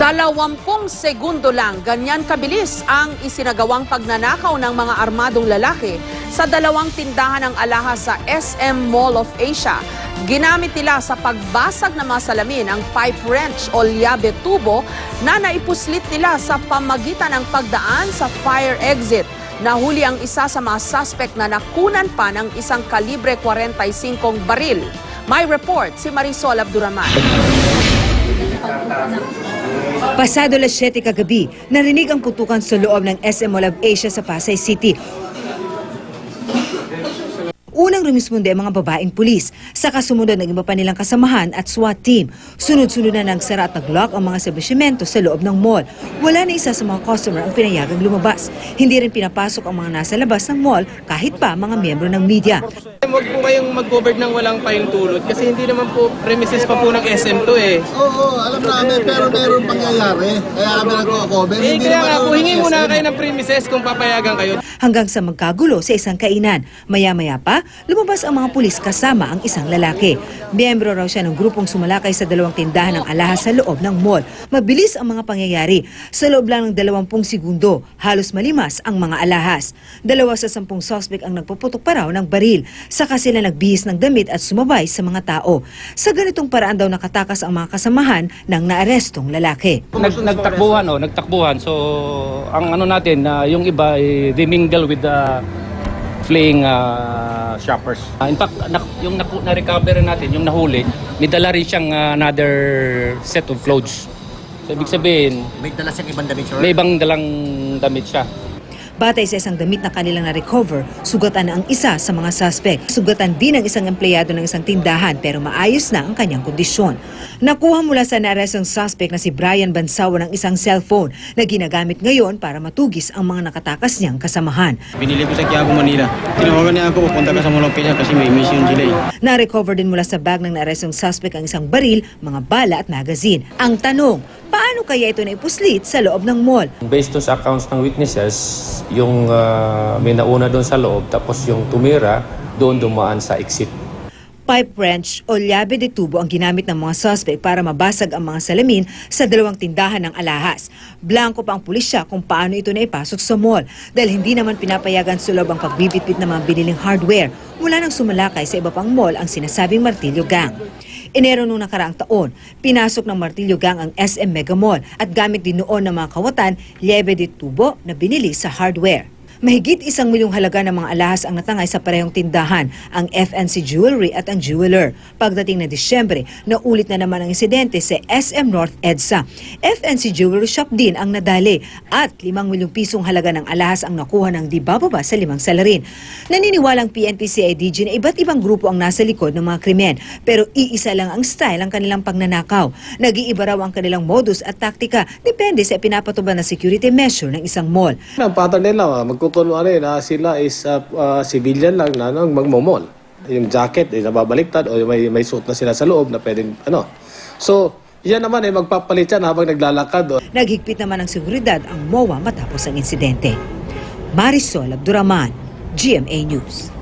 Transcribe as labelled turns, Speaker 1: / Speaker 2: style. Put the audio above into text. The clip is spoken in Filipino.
Speaker 1: 20 segundo lang, ganyan kabilis ang isinagawang pagnanakaw ng mga armadong lalaki sa dalawang tindahan ng alahas sa SM Mall of Asia. Ginamit nila sa pagbasag ng mga salamin ang pipe wrench o llave tubo na naipuslit nila sa pamagitan ng pagdaan sa fire exit. Nahuli ang isa sa mga suspect na nakunan pa ng isang kalibre 45 baril. May report si Marisol Abduraman.
Speaker 2: Pasado alas 7 kagabi, narinig ang putukan sa loob ng SM Mall of Asia sa Pasay City. Unang rumisponde ang mga babaeng pulis, saka sumunod ng iba pa nilang kasamahan at SWAT team. Sunod-sunod na nagsara at nag-lock ang mga establishmento sa loob ng mall. Wala na isa sa mga customer ang pinayagang lumabas. Hindi rin pinapasok ang mga nasa labas ng mall kahit pa mga miyembro ng media.
Speaker 3: Huwag po kayong mag-cover ng walang pahintulot kasi hindi naman po premises pa po ng SM to eh.
Speaker 4: Oo, alam namin pero meron pangyayari. Kaya kami nagko-cover.
Speaker 3: Kaya nga po, hingi muna kayo ng premises kung papayagan kayo.
Speaker 2: Hanggang sa magkagulo sa isang kainan. Maya-maya pa, lumabas ang mga pulis kasama ang isang lalaki. Miyembro raw siya ng grupong sumalakay sa dalawang tindahan ng alahas sa loob ng mall. Mabilis ang mga pangyayari. Sa loob lang ng 20 segundo, halos malimas ang mga alahas. 2 sa 10 suspect ang nagpuputok pa raw ng baril. Saka sila nagbihis ng damit at sumabay sa mga tao. Sa ganitong paraan daw nakatakas ang mga kasamahan ng naarestong lalaki.
Speaker 5: Nagtakbuhan. So, ang ano natin, yung iba, they mingle with the fleeing shoppers. In fact, yung na-recover natin, yung nahuli, may dala rin siyang another set of clothes. So, ibig sabihin,
Speaker 6: may dala siyang ibang damit, sir?
Speaker 5: May ibang dalang damit siya.
Speaker 2: Batay sa isang damit na kanilang na-recover, sugatan na ang isa sa mga suspect. Sugatan din ang isang empleyado ng isang tindahan pero maayos na ang kanyang kondisyon. Nakuha mula sa naarestong suspect na si Brian Bansawa ng isang cellphone na ginagamit ngayon para matugis ang mga nakatakas niyang kasamahan.
Speaker 3: Binili ko sa Quiapo, Manila. Tinawagan niya ako, pupunta ka sa Mall of Asia kasi may mission sila eh.
Speaker 2: Na-recover din mula sa bag ng naarestong suspect ang isang baril, mga bala at magazine. Ang tanong, paano kaya ito naipuslit sa loob ng mall?
Speaker 7: Based sa accounts ng witnesses, yung may nauna doon sa loob tapos yung tumira doon dumaan sa exit.
Speaker 2: Pipe wrench o llave de tubo ang ginamit ng mga suspect para mabasag ang mga salamin sa dalawang tindahan ng alahas. Blanco pa ang pulisya kung paano ito naipasok sa mall dahil hindi naman pinapayagan sa loob ang pagbibitbit ng mga biniling hardware mula nang sumalakay sa iba pang mall ang sinasabing Martilyo Gang. Enero noong nakaraang taon, pinasok ng Martilyo Gang ang SM Mega Mall at gamit din noon ng mga kawatan, llave de tubo na binili sa hardware. Mahigit 1 milyong halaga ng mga alahas ang natangay sa parehong tindahan, ang FNC Jewelry at ang Jeweler. Pagdating na Disyembre, naulit na naman ang insidente sa SM North EDSA. FNC Jewelry Shop din ang nadali at 5 milyong pisong halaga ng alahas ang nakuha ng di bababa sa 5 salarin. Naniniwalang PNP-CIDG na iba't ibang grupo ang nasa likod ng mga krimen, pero iisa lang ang style ang kanilang pagnanakaw. Nag-iiba raw ang kanilang modus at taktika, depende sa pinapatubad na security measure ng isang mall.
Speaker 4: Ang pattern nila, magkukunwari na sila is civilian lang na magmomol. Yung jacket ay nababaliktad o may suit na sila sa loob na pwedeng ano. So, yan naman ay magpapalit yan habang naglalakad.
Speaker 2: Naghigpit naman ng seguridad ang MOA matapos ang insidente. Marisol Abduraman, GMA News.